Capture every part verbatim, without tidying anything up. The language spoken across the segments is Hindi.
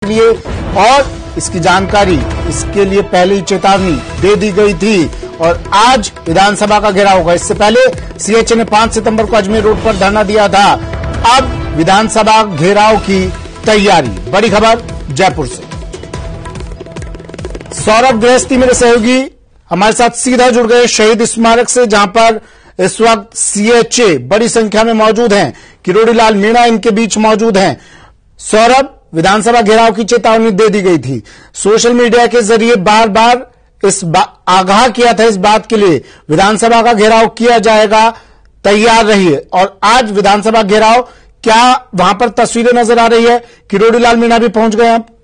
लिए और इसकी जानकारी इसके लिए पहले ही चेतावनी दे दी गई थी और आज विधानसभा का घेराव होगा। इससे पहले सीएचए ने पांच सितंबर को अजमेर रोड पर धरना दिया था। अब विधानसभा घेराव की तैयारी। बड़ी खबर जयपुर से। सौरभ गृहस्थी मेरे सहयोगी हमारे साथ सीधा जुड़ गए शहीद स्मारक से, जहां पर इस वक्त सीएचए बड़ी संख्या में मौजूद हैं। किरोड़ी लाल मीणा इनके बीच मौजूद हैं। सौरभ, विधानसभा घेराव की चेतावनी दे दी गई थी, सोशल मीडिया के जरिए बार बार इस आगाह किया था इस बात के लिए विधानसभा का घेराव किया जाएगा, तैयार रहिए। और आज विधानसभा घेराव, क्या वहां पर तस्वीरें नजर आ रही है? किरोड़ी लाल मीणा भी पहुंच गए आप।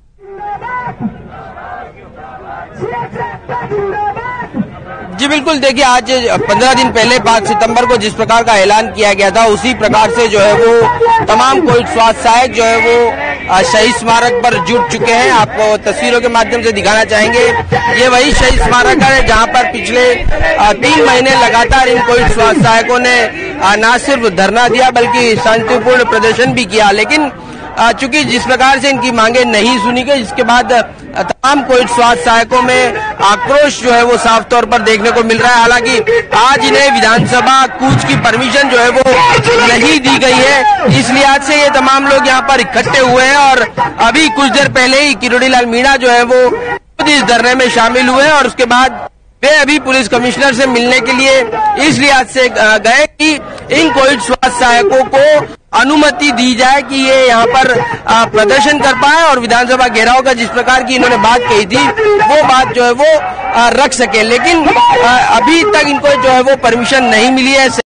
जी बिल्कुल, देखिए आज पंद्रह दिन पहले पांच सितंबर को जिस प्रकार का ऐलान किया गया था उसी प्रकार से जो है वो तमाम कोविड स्वास्थ्य सहायक जो है वो शहीद स्मारक पर जुट चुके हैं। आपको तस्वीरों के माध्यम से दिखाना चाहेंगे, ये वही शहीद स्मारक है जहां पर पिछले तीन महीने लगातार इन कोविड स्वास्थ्य सहायकों ने न सिर्फ धरना दिया बल्कि शांतिपूर्ण प्रदर्शन भी किया। लेकिन चूंकि जिस प्रकार से इनकी मांगे नहीं सुनी गई, जिसके बाद तमाम कोविड स्वास्थ्य सहायकों में आक्रोश जो है वो साफ तौर पर देखने को मिल रहा है। हालांकि आज इन्हें विधानसभा कूच की परमिशन जो है वो नहीं दी गई है, इस लिहाज से ये तमाम लोग यहाँ पर इकट्ठे हुए हैं और अभी कुछ देर पहले ही किरोड़ी लाल मीणा जो है वो खुद इस धरने में शामिल हुए और उसके बाद वे अभी पुलिस कमिश्नर से मिलने के लिए इस लिहाज से गए कि इन कोविड स्वास्थ्य सहायकों को अनुमति दी जाए कि ये यहाँ पर प्रदर्शन कर पाए और विधानसभा घेराव का जिस प्रकार की इन्होंने बात कही थी वो बात जो है वो रख सके। लेकिन अभी तक इनको जो है वो परमिशन नहीं मिली है।